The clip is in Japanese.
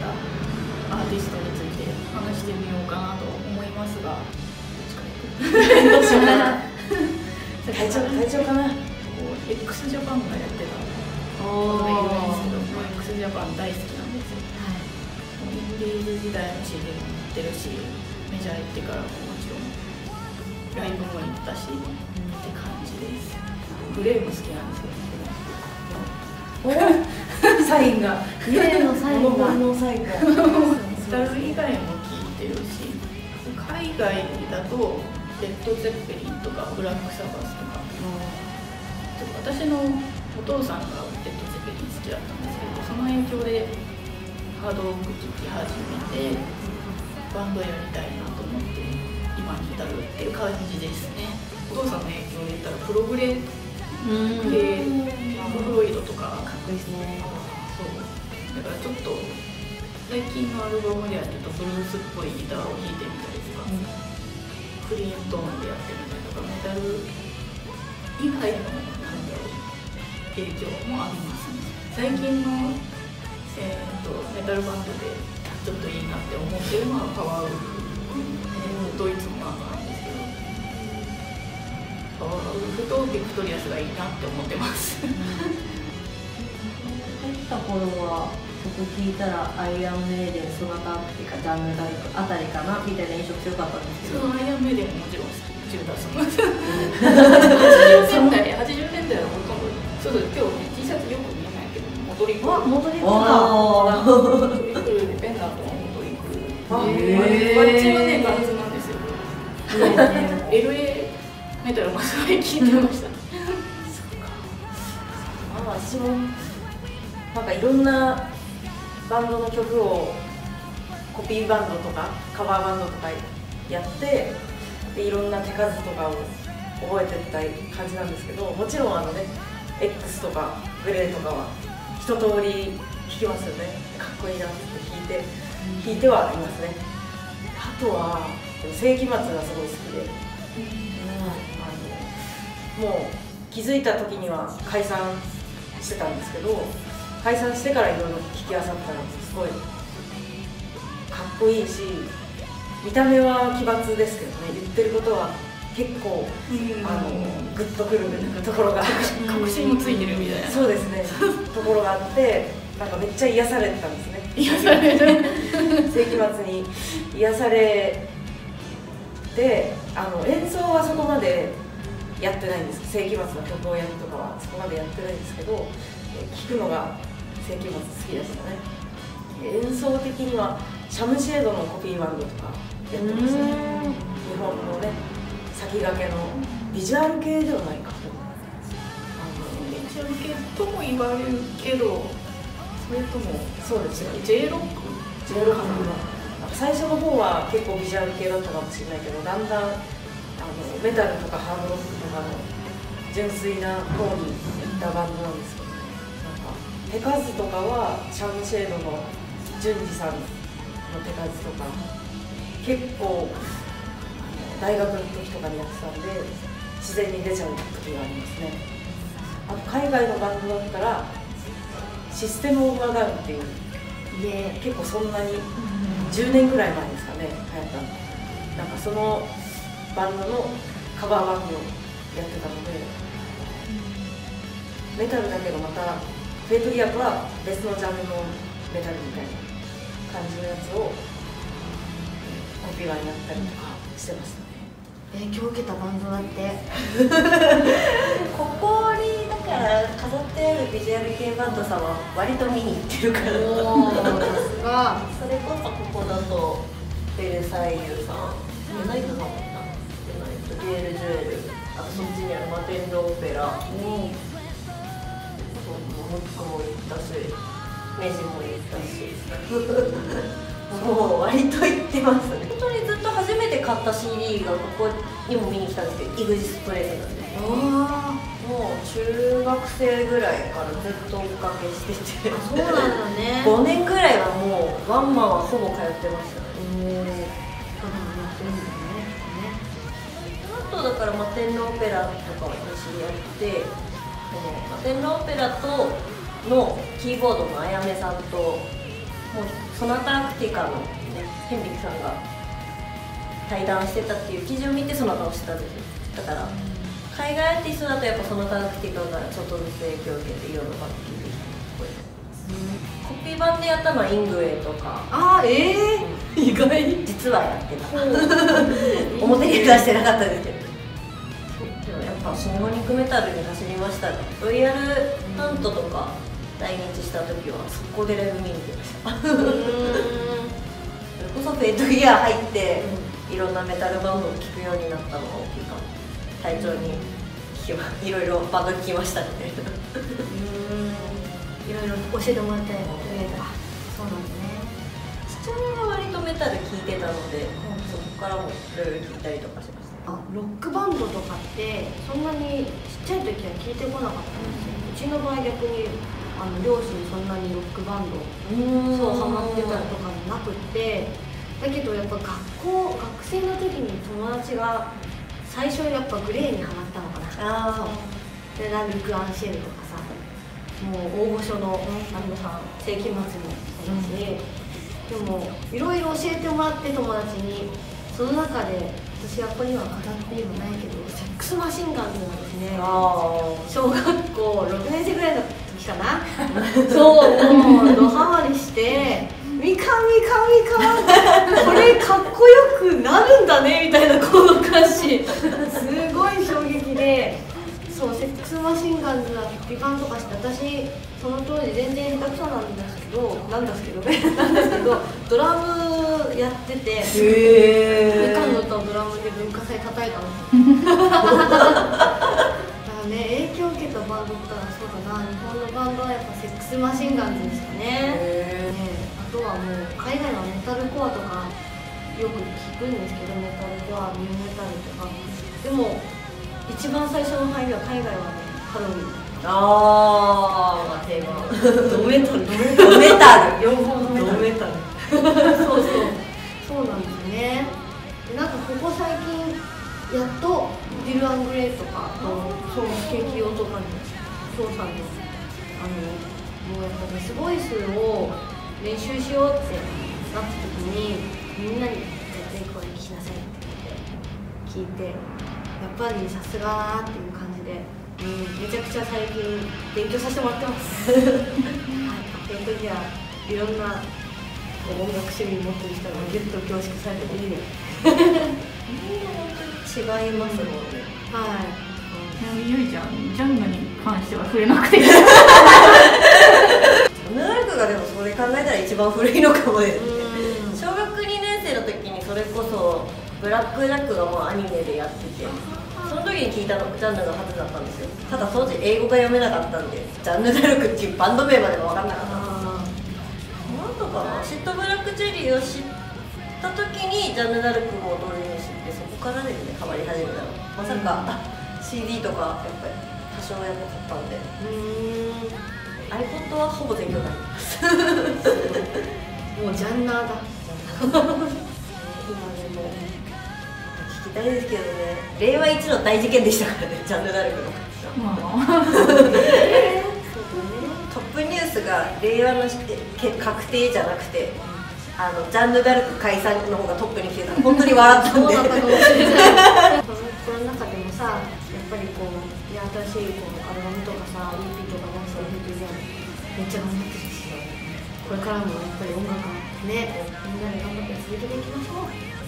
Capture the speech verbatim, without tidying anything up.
たアーティストについて話してみようかなと思いますが、どうしようかな体調体調かな。 x ジャパンがやってたことがいるんですけど、x ジャパン大好きなんですよ。インディーズ時代の シーディー も持ってるし、メジャー行ってからももちろんライブも行ったし、うん、って感じです。グレーも好きなんですけど、サインがグレーのサインがのサインがメタル以外も聴いてるし、海外だとレッド・ゼッペリンとかブラック・サバスとか、私のお父さんがレッド・ゼッペリン好きだったんですけど、その影響でハードロック聴き始めてバンドやりたいなと思って今に至るっていう感じですね。お父さんの影響で言ったらプログレ系、ピンク・フロイドとかかっこいいですね。 そうだからちょっと最近のアルバムではちょっとブルースっぽいギターを弾いてみたりとか、うん、クリーントーンでやってみたりとか、メタル以外のなんだろう影響もありますね。最近の、えー、とメタルバンドでちょっといいなって思ってるのはパワーウルフ、えー、ドイツのバンドなんですけど、パワーウルフとビクトリアスがいいなって思ってます入った頃は曲聴いたらアイアンメイデン、そなたっていうかジャンルダルクあたりかなみたいな印象強かったんですけど、 そのアイアンメイデンももちろん好き、ジューダスもはちじゅうねんだいはちじゅうねんだいはほとんど、そうそう、今日 T シャツよく見えないけどモトリクル、 あ、モトリクルかモトリクルでペンダントのモトリクル、あっちはねガンズなんですよ。エルエー メタルもすごい聴いてました。 そうか。まあ私もなんかいろんなバンドの曲をコピーバンドとかカバーバンドとかやってでいろんな手数とかを覚えていった感じなんですけど、もちろんあのね X とかグレーとかは一通り弾きますよね。かっこいいなって弾いて弾いてはいますね。あとは世紀末がすごい好きで、うん、あのもう気づいた時には解散してたんですけど、解散してからいろいろ聞きあさったらすごいかっこいいし、見た目は奇抜ですけどね、言ってることは結構、うん、あのグッとくるところが確信もついてるみたいな、 そうですねところがあって、なんかめっちゃ癒されてたんですね。 癒される世紀末に癒されて、あの演奏はそこまでやってないんです。世紀末の曲をやるとかはそこまでやってないんですけど、聴くのが世紀末好きでしたね。演奏的にはシャムシェードのコピーバンドとかやってましたね。日本のね、先駆けのビジュアル系ではないかと、 ビジュアル系とも言われるけど、それともそうですよね、 J ロック J ロック最初の方は結構ビジュアル系だったかもしれないけど、だんだんあのメタルとかハードロックとかの純粋な方に行ったバンドなんですけど、手数とかはシャムシェードの淳二さんの手数とか結構大学の時とかにやってたんで自然に出ちゃう時がありますね。あと海外のバンドだったらシステムオブアダウンっていう、結構そんなにじゅうねんぐらい前ですかね、流行ったの。なんかそのバンドのカバーバンドをやってたので、メタルだけどまたフェイトリアとは別のジャンルのメタルみたいな感じのやつをコピーバーになったりとかしてましたね。 影響を受けたバンドだってここにだから飾ってあるビジュアル系バンドさんは割と見に行ってるからですが、それこそここだとベルサイユさん、ナイトさんもいたんですけど、リエル・ジュエル、あとそっちにあるマテンロオペラ、ムックも行ったし、メジも行ったしもう割と行ってますね。本当にずっと初めて買った シーディー がここにも見に来たんですけど、イグジストレインなんですよ。もう中学生ぐらいからずっと追っかけしてて、そうなんだねごねんぐらいはもうワンマンはほぼ通ってましたね。あとだからマテンロオペラとかを知り合って、マテンロオペラとのキーボードのあやめさんともうソナタアクティカの、ね、ヘンリクさんが対談してたっていう記事を見てソナタを知ったんですよ。だから海外アーティストだとやっぱソナタアクティカからちょっとずつ影響を受けていろんなバンド聴いてきたっぽいです。コピー版でやったのはイングウェイとか。 あーえー、意外に実はやってた表に出してなかったですけど、でもやっぱシンフォニックメタルに走りましたね。ロイヤルハントとか来日した時はそこでライブ見に行きましたそれこそフェイトギア入っていろんなメタルバンドを聴くようになったのが大きいかも。体調に聞きまいろいろバンド聴きましたねいろいろ教えてもらってくれた。そうなんですね。 父親が割とメタル聴いてたので、そこからもいろいろ聴いたりとかしました。 あ、ロックバンドとかってそんなにちっちゃい時は聞いてこなかったんですよ。うちの場合逆にあの両親そんなにロックバンドそうハマってたとかなくって、だけどやっぱ学校学生の時に友達が最初やっぱグレーにハマったのかな。 あそうでラルク・アンシェルとかさ、もう大御所のバンドさん、世紀末もそうだし、でもいろいろ教えてもらって友達に、その中で私はここには語ってもないけどセックスマシンガンズなんですね。小学校ろくねん生ぐらいの時かなそうもうドハマりしてミカミカミカこれかっこよくなるんだねみたいなこの歌詞すごい衝撃で、そうセックスマシンガンズはピカンとかして、私その当時全然下手くそなんですけどなんですけどねなんですけどドラムやってて、ミカンの歌をドラムで文化祭叩いたのだからね、影響を受けたバンドって言ったらそうだな、日本のバンドはやっぱセックスマシンガンズですかね。あとはもう海外のメタルコアとかよく聞くんですけど、メタルコア、ニューメタルとか。でも一番最初の入りは海外はね、ハロウィン。 ああ、定番ドメタルドメタルよんほんのメタルそうそうそうなんですね。でなんかここ最近やっとディル・アングレイとかのそうケーキ用とかに翔さんのあのもうやっぱデスボイスを練習しようってなった時に、みんなに絶対これ聞きなさいって言って聞いて、やっぱりさすがーっていう感じで、うん、めちゃくちゃ最近勉強させてもらってますはい、その時はいろんな音楽趣味持ってる人がギュッと凝縮されてていいね違いますもんね。 はい、 ゆいちゃん、ジャンルに関しては触れなくていいジャンヌダルクがでもそれ考えたら一番古いのかもですね。小学にねん生の時にそれこそブラックジャックがもうアニメでやってて、その時に聞いたのジャンルのはずだったんですよ。ただ当時英語が読めなかったんで、ジャンヌダルクっていうバンド名までも分かんなかったんです。なんとかな、シットブラックチェリーを知った時にジャンヌダルクを同時に知って、そこからですね、ハマり始めたの。まさか シーディー とかやっぱり多少やっぱ買ったんで、うーん iPod はほぼ全曲ありますもうジャンナーだ今でも聞きたいですけどね。れいわいちの大事件でしたからね、ジャンヌダルクのトップニュースが令和の確定じゃなくて、あのジャンヌダルク解散の方がトップに来てた。本当に笑ったんでそうだったかもしれないコロナ禍でもさ、やっぱりこう、いや新しいこうアルバムとかさ、イーピー とか出してる時はめっちゃ頑張ってるし、これからもやっぱり音楽ね、みんなで頑張って続けていきましょう。